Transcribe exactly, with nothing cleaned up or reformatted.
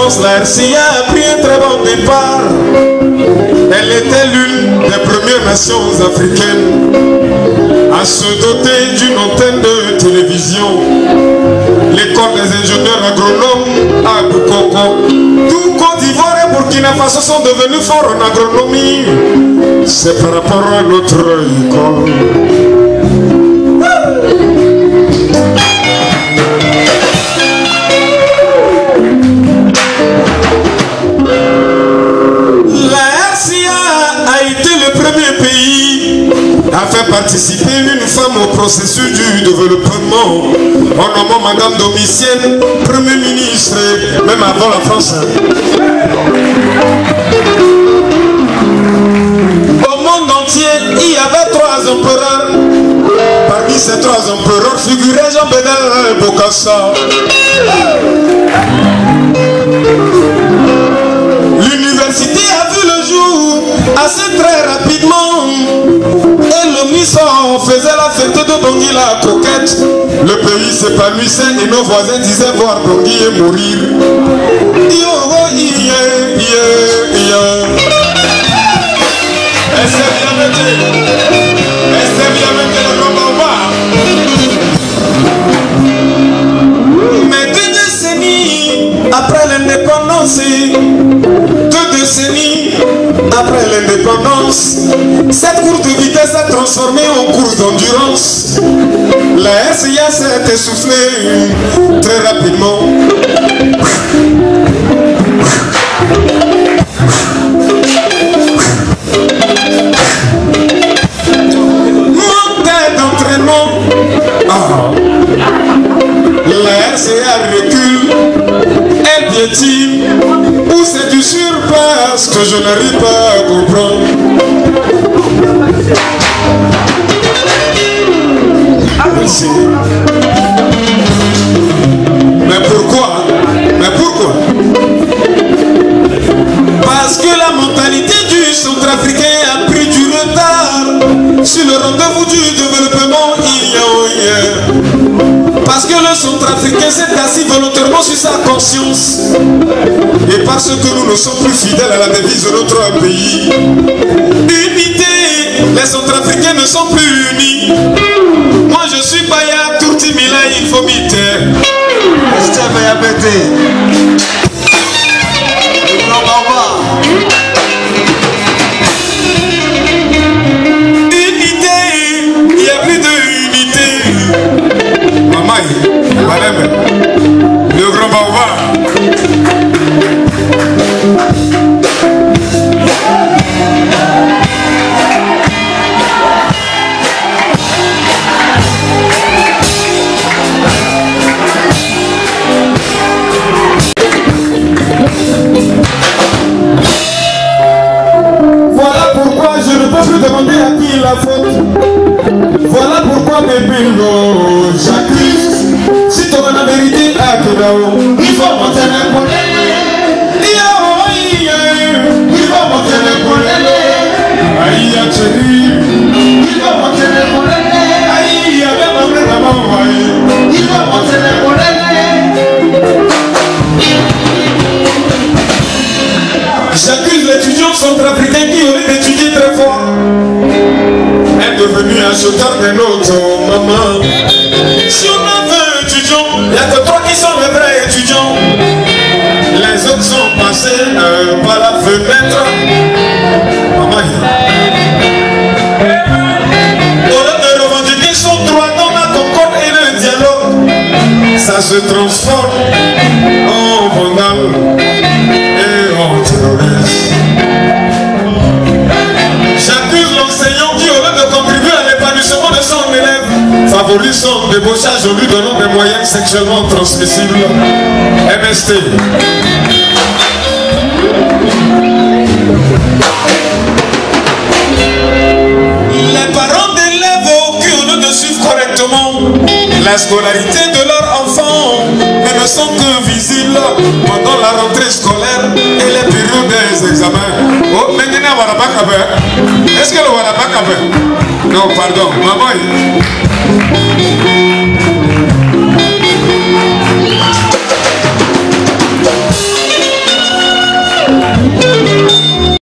l'indépendance, la R C A a pris un très bon départ. Elle était l'une des premières nations africaines à se doter d'une antenne de télévision. L'école des ingénieurs agronomes à Bukoko. Tout Côte d'Ivoire et Burkina Faso sont devenus forts en agronomie. C'est par rapport à notre école. A fait participer une femme au processus du développement en nommant Madame Domitienne Premier ministre, même avant la France. Au monde entier, il y avait trois empereurs. Parmi ces trois empereurs figurait Jean-Bédel Bokassa. L'université a vu le jour assez très rapidement. Et le Misson faisait la fête de Bangui la coquette. Le pays s'épanouissait et nos voisins disaient voir Bangui et mourir. Yo, oh, yeah, yeah, yeah. Elle s'est bien mettée. Elle s'est bien mettée le combat. Mais deux décennies après l'indépendance, deux décennies après l'indépendance, cette courte vitesse a transformé en course d'endurance. La R C A s'est essoufflée très rapidement. Manque d'entraînement. Ah. La R C A recule. Elle piétine. Ou c'est du surplace que je n'arrive pas à comprendre. Merci. Mais pourquoi? Mais pourquoi? Parce que la mentalité du centrafricain a pris du retard sur le rendez-vous du développement il y a hier. Parce que le centrafricain s'est assis volontairement sur sa conscience. Et parce que nous ne sommes plus fidèles à la devise de notre pays. Unité, les centrafricains ne sont plus unis. Moi je suis Baya, Tourti Mila, il faut m'iter. Est-ce que Baya pété? Unité, il n'y a plus de unité. Maman, madame, le grand baobab. Voilà pourquoi je ne peux plus demander à qui la faute. Voilà pourquoi mes bingo, j'accuse. Si tu as la vérité à Kedao, il faut monter les poulets. Il faut monter les poulets. Aïe, ya chérie. Il faut monter les poulets. Aïe, ya bien ma vraie maman. Il faut monter les poulets. J'accuse l'étudiant centrafricain qui aurait d'étudier très fort. Est devenu un chauffeur de notre maman. Si on a vingt étudiants, il n'y a que trois qui sont les vrais étudiants. Les autres sont passés euh, par la fenêtre. Maman, au lieu de revendiquer son droit dans la concorde et le dialogue, ça se transforme en vandale et en terroriste. J'accuse l'enseignant qui, au lieu de contribuer à l'épanouissement de son élève, favorise son débauchage en lui donnant des moyens sexuellement transmissibles. M S T. Les parents d'élèves qui, au lieu de suivre correctement la scolarité de leurs enfants, ne sont que visibles pendant la rentrée scolaire et les périodes des examens. Oh, maintenant, Warabakabe. Est-ce que le Warabakabe? Non, pardon, maman.